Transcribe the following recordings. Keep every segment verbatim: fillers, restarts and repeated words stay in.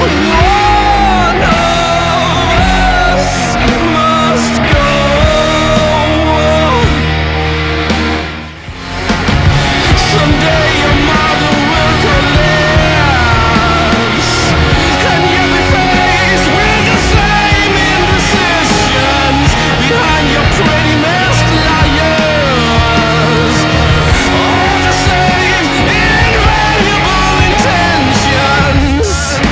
One of us must go. Someday your mother will collapse, and you'll be faced with the same indecisions behind your pretty masked liars. All the same invaluable intentions.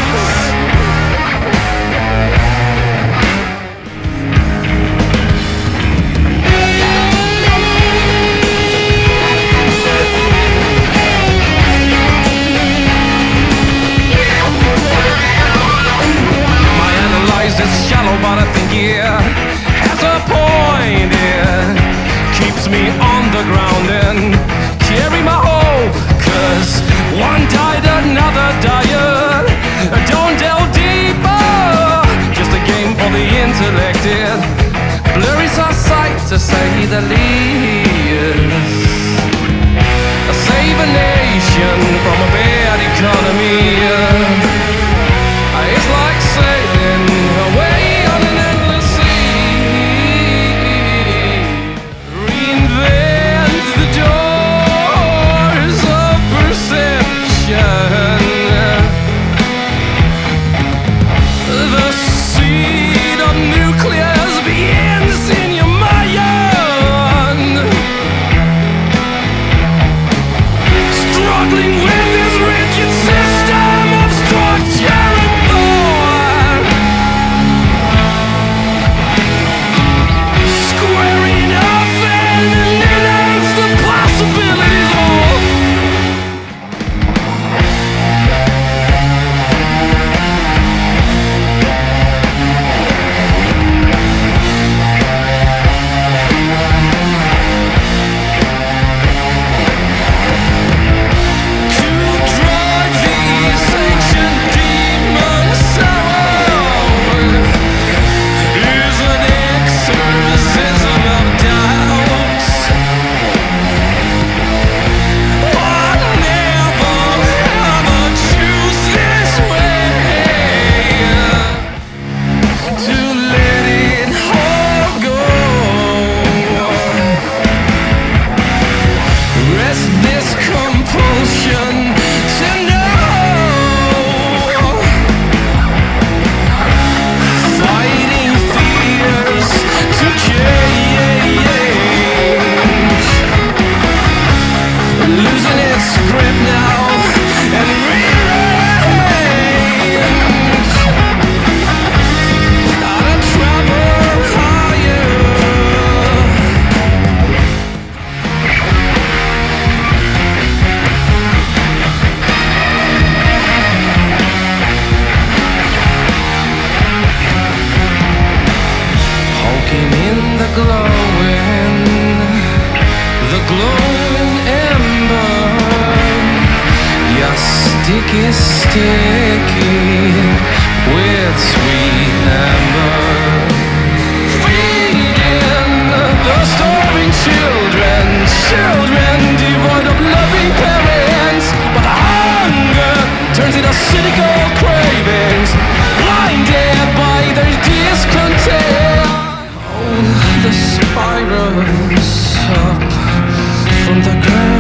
My analyze is shallow, but I think it has a point. It keeps me on the ground and carry my hope, 'cause one died, another died. Don't delve deeper, just a game for the intellected. Blurry's our sight, to say the least. Save a nation from a bad economy. It's like sailing away on an endless sea. Reinvent the doors of perception. The seed of nucleus begins in your mind. Struggling with this rigid system of structure and thought. Squaring off and eliminates the possibilities all. To drive these ancient demons out is an exorcism of doubts. I'll never ever choose this way, to let it all go. Rest this compulsion to know. Fighting fears to change. Losing its grip now and rearrange. Gotta travel higher. Poking in the glowing, the glowing ember. Your stick is sticky with sweet amber. Feeding the starving children, children devoid of loving parents. But the hunger turns into cynical cravings, blinded by their discontent. Oh, the spirals up from the ground.